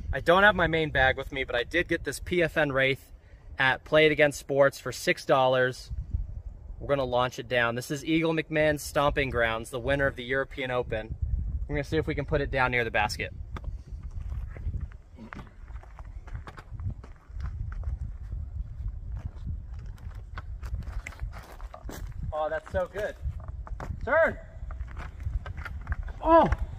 I don't have my main bag with me, but I did get this PFN Wraith at Play It Again Sports for $6. We're gonna launch it down. This is Eagle McMahon's Stomping Grounds, the winner of the European Open. We're gonna see if we can put it down near the basket. Oh, that's so good. Turn! Oh!